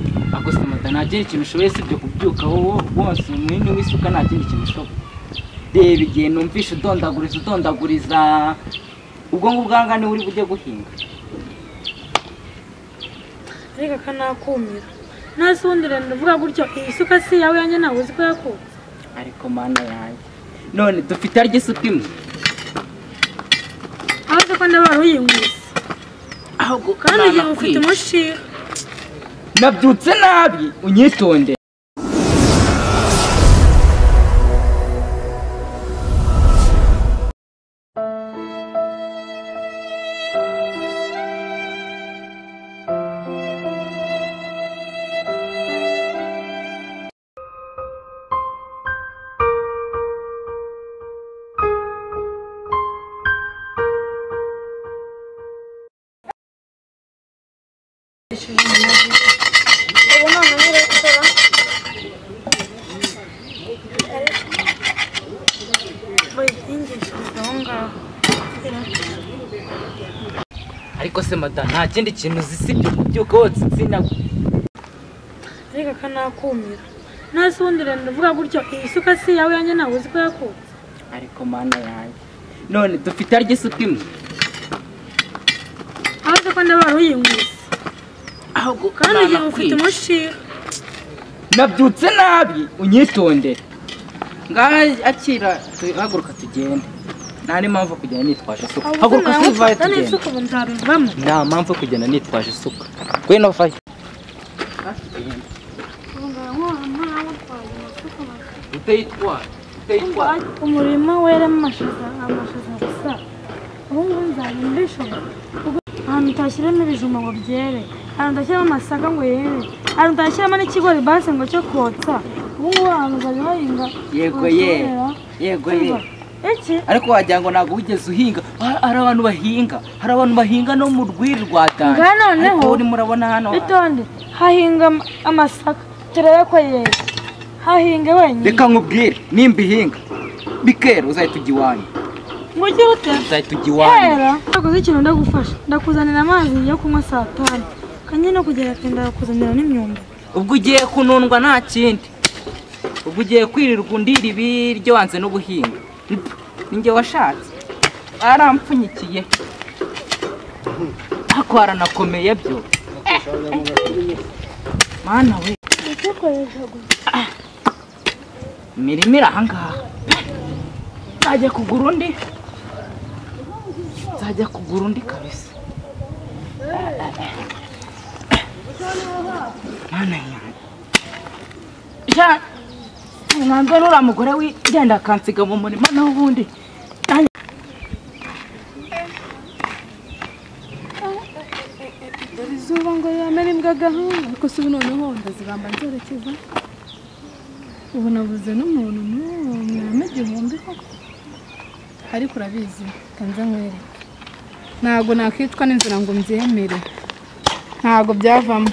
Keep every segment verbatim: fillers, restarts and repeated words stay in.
akose mata nta kindi kintu ushoboye sibyo kubyuka wowe wose umwini w'isuka nta kindi kintu ushoboye. Reba igihe numvisha udondaguriza udondaguriza ubwo ngubwanga ni uri bujye guhinga. Ariko kanakumira nasi wundi rero ndavuga gutyo isuka si yawe yanjye nawe uzi ko yakutse. Ariko mana yanjye none dufite arya isuka imwe aho ko ndabara uyingwise ahubwo kandi igihe ufite umushira nabyutse nabi unyitonde. Ariko se mata nta kindi kintu zisibyo kubyuka wose tsina. Ariko kanakumira nasi wundi rero ndavuga gutyo isuka si yawe yanjye nawe uzi ko yakutse. Ariko mana yanjye none dufite arya isuka imwe aho ko ndabara uyingwise ahubwo kandi igihe ufite umushira nabyutse nabi unyitondere. Ngaha akira haguruka tugende. Nta n'impamvu kugenda nitwaje isuka. Haguruka sivaye tugende. Nta mpamvu kugenda nitwaje isuka. Gweno vaye. Utayitwara utayitwara umurima weremo amashaza amashaza gusa ubu ngubu nzabindisha ahantu utashyiramo ibijumba ngo byere, ahantu utashyiramo amasaka ngo yere, ahantu utashyiramo n'ikigori basi ngo cyo kotsa. Ubu ngubu ahantu uzajya bahinga. Yego ye yego ye iki ariko wagira ngo ntabwo wigeze uhinga. Hari abantu bahinga hari abantu bahinga no mu rwiri rwatanje. Noneho uri murabona hano itonde hahinga amasaka turebe ko yere hahinga wenyine. Reka nkubwire nimba ihinga bikera uzahita ujya iwanyu. Ngujye ute uzahita ujya iwanyu. Nakoze ikintu ndagufasha ndakuzanira amazi yo kunywa saa tanu kanye no kugera tenda kuzanira n'imyumba. Ubwo ugiye kunundwa nta kindi ubwo ugiye kwirirwa undira ibiryo wanze no guhinga. Ninjye washatse arampfunyikiye akwara nakomeye byo. Mana we mirimo irahangaha nzajya kugura undi nzajya kugura undi kabisa. Mana yanjye ja mwanzo nura mugore wigenda akansiga mu murima naho ubundi izuba ngo yamera imbwa gahanga ariko si noneho ndazibamba nzerekeza. Ubu nabuze n'umuntu n'umwe igihumbi koko ariko urabizi kanza nkwereke ntago nakitwa n'inzira ngo mbyemere ntago byavamo.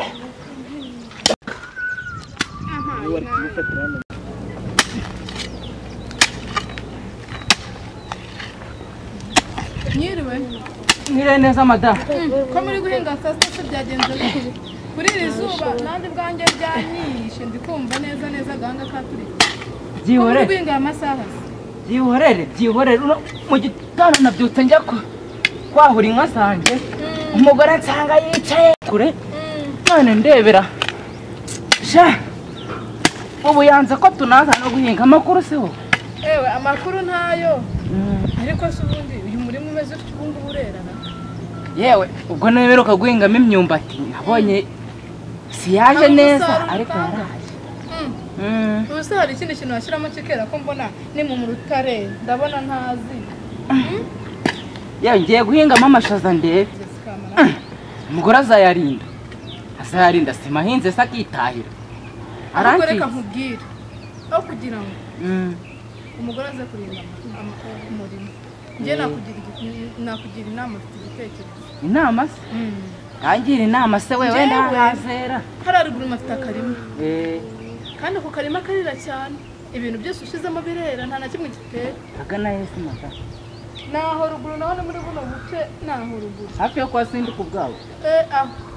Nyiriwe Mwire neza madam. Ko muri guhinga saa sita byagenze gute? Kuri iri zuba nandi bwanjye byanyishe ndikumva neza neza gahanga katuri. Byihorere. Guhinga amasaha. Byihorere byihorere mu gitano nabyutse njya kwahura inka zanjye. Umugore nsanga yicaye kure. None ndebera. Sha ubu yanze ko tunaza no guhinga amakuru se ho. Ewe amakuru ntayo. Ariko se ubundi uyu murimo umeze ufite ubungu burerana. Yewe ubwo neberuka guhingamo imyumbati nabonye si yaje neza ariko yaraje. Mm. Ubusa hari ikindi kintu washyiramo kikera ko mbona ni mu rutare ndabona ntazi. Yewe ngiye guhingamo amashaza ndebe. Umugore azayarinda. Azayarinda sima hinze sakitahira. Ariko reka nkubwire. Aho kugira ngo Mm. umugore aze kurinda umurimo. Ngiye nakugira nakugira inama ufite igitekerezo. Inama se? Mm. Kangira inama se wewe ndahazera. Hararuguru mafite akarima. Eh. Kandi ku karima karira cyane. Ibintu byose ushizemo birera nta na kimwe gitera. Agana Yesu mata. Naho ruguru naho muri buno buce naho ruguru. Hafi yo kwa sindi kubgawo. Eh ah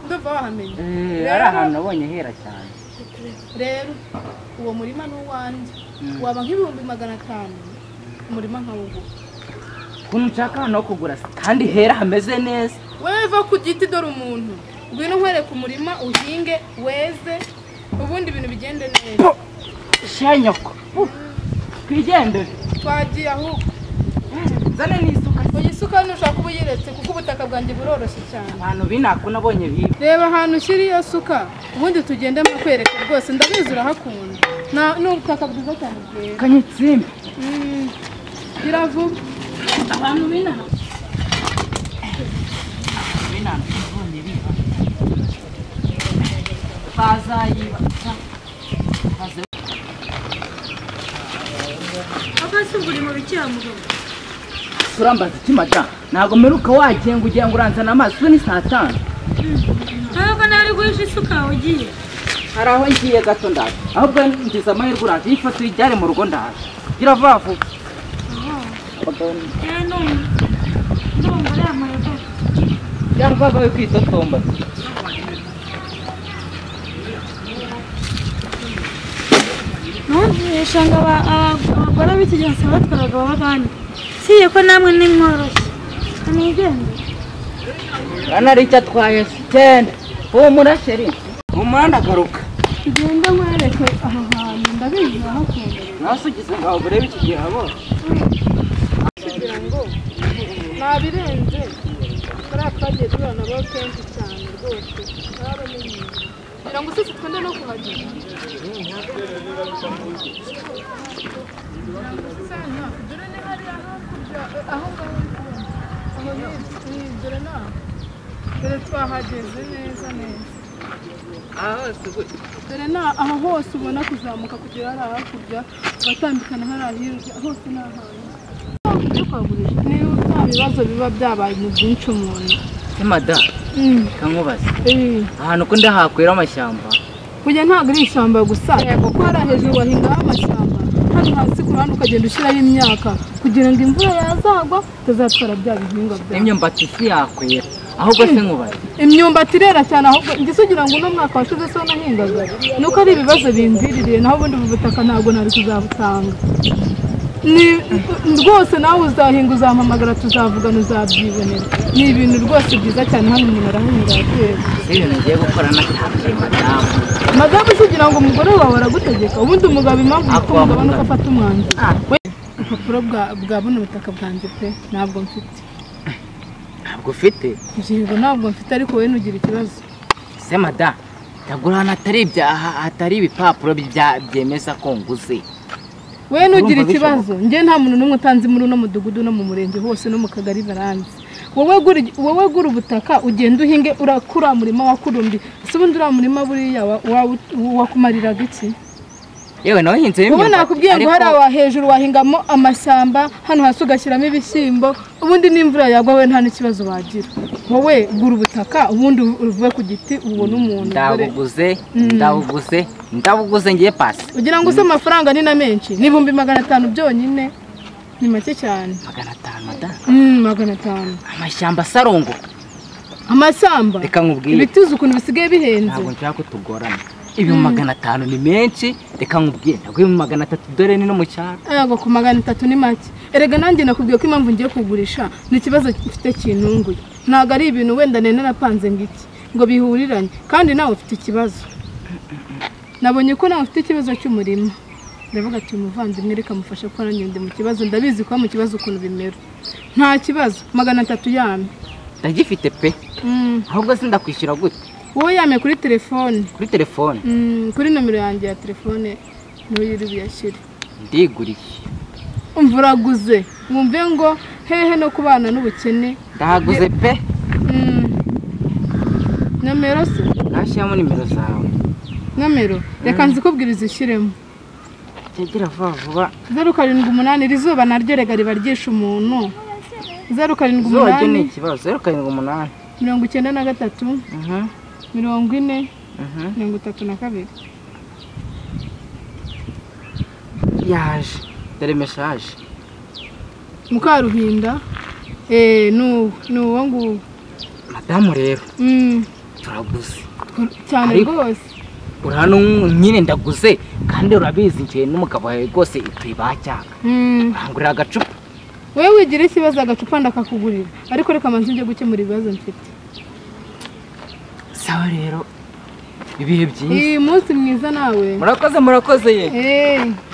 ndumva wahamenye eh ari ahantu nabonye hera cyane rero uwo murima n'uwanjye waba nk'ibihumbi magana atanu umurima nkawugu kuntu nshaka no kugura kandi hera hameze neza weva ku giti dore umuntu ngwino nkwereka umurima uhinge weze ubundi ibintu bigende neza shanyoko twigendere twagiye ahubwo zane n'isuka uyisuka nushaka ubuyiretse kuko ubutaka bwanjye buroroshye cyane abantu binaku nabonye bibi reba ahantu ushyira iyo suka ubundi tugende makwereka rwose ndabizi urahakunda n'ubutaka bwiza cyane bwera kanyitsimbe gira vuba abantu binaha binaha nabonye biba bazayiba abasuburi mu bikira mugabo turambaza iki mada ntago meruka wagenga ugiye ngo uranzana amazi ni saa tanu ntabwo nari guhisha isuka ugiye hari aho ngiye gato ndaje ahubwo ngize amahirwe uraje ifoto ijyare mu rugo ndaje gira vuba vuba eh no ndumva ari amayego yarwaga we kwitotomba none shanga abagore b'iki gihe batwaraga abagande siye ko namwe nimworoshye amigende ana rica twaye cyenda uwo murasheri umwana garuka tugenda nkwereke aha hantu ndabizi ahakunda nasugize ngaho burebe iki gihe abo kugira ngo nabirenze kuri akagiye tubana bo kenshi cyane rwose baramenye kugira ngo usise twende no kuhagera dore twahageze neza neza dore na aha hose ubona kuzamuka kugera hariya hakurya batambikana hariya hirya hose ni ahantu niba nta bibazo biba byabaye mu byinshi umuntu mada kankubaza ahantu ko ndahakwira amashyamba kujya ntabwo ari ishyamba gusa kuko hari hejuru wahingaho amashyamba hano hasi ku ruhande ukagenda ushyiraho imyaka kugira ngo imvura yazagwa itazatwara bya bihingwa byawe imyumbati si yakwera ahubwo se nkubaza imyumbati irera cyane ahubwo ndetse ugira ngo uno mwaka washize so nahingaga nuko ari ibibazo bimviririye naho ubundi ubu butaka ntabwo nari kuzabutanga rwose nawe uzahinga uzampamagara tuzavugana uzabyibonera ni ibintu rwose byiza cyane hano umuntu arahinga atera ibintu ngiye gukora natabye madamu madamu kugira ngo umugore wawe aragutegeka ubundi umugabo impamvu yitwa umugabo nuko afata umwanzuro urupapuro bwa buno butaka bwanjye pe ntabwo mfite ntabwo ufite yego ntabwo mfite ariko wowe nugira ikibazo se madamu tagura ahantu atari ibyaha atari ibipapuro byemeza ko nguze we nugira ikibazo njye nta muntu n'umwe utanzi muri uno mudugudu no mu murenge hose no mu kagari baranzi wowe gura wowe gura ubutaka ugenda uhinge urakura murima wakurumbi ese ubundi uriya murima buriya wakumariraga iki yewe nawe hinze wowe nakubwiye ngo hari awa hejuru wahingamo amashyamba hano hasi ugashyiramo ibishyimbo ubundi n'imvura yagwa we nta n'ikibazo wagira wowe gura ubutaka ubundi uvuye ku giti ubona umuntu ndabuguze ndabuguze ndabuguze ngiye pasi ugira ngo use amafaranga ni na menshi n'ibihumbi magana atanu byonyine ni make cyane magana atanu mada mm magana atanu amashyamba sarongo amashyamba reka nkubwiye ibituzi ukuntu bisigaye bihenze ntabwo nshaka kutugorana ibi magana atanu ni menshi reka nkubwiye ntabwo ibi magana atatu dore ni no mu cyaro yego ku magana atatu ni make erega nanjye nakubwiye ko impamvu ngiye kugurisha ni ikibazo gifite kintunguye ntabwo ari ibintu wenda nene napanze ngiki ngo bihuriranye kandi nawe ufite ikibazo nabonye ko nawe ufite ikibazo cy'umurimo ndavuga ati umuvandimwe reka mufashe ko nanjye ndi mu kibazo ndabizi ko mu kibazo ukuntu bimera nta kibazo magana atatu yame ndagifite pe ahubwo se ndakwishyura gute wowe yame kuri telefone kuri telefone kuri nomero yanjye ya telefone niyo iri buyashyire ndiguriye umva uraguze wumve ngo hehe no kubana n'ubukene ndahaguze pe nomero se nashyiramo nimero zawe nomero reka nzikubwira izishyiremo tegera vuba vuba zeru karindwi umunani iri zuba naryo rega riba ryishe umuntu zeru karindwi umunani zuba umunani ni ikibazo zeru karindwi umunani mirongo icyenda na gatatu mirongo ine mirongo itatu na kabiri yaje dore meshaje Mukaruhinda eh nu nu wangu madamu rero turaguze cyane Ariko- rwose uri hano nyine ndaguze kandi urabizi njye n'umugabo wawe rwose turi bacyaga Mm. urangurira agacupa wowe wigira ikibazo agacupa ndakakugurira ariko reka manzi njye gukemura ibibazo mfite sawa rero ibihe byiza iyi munsi mwiza nawe murakoze murakoze ye Eh.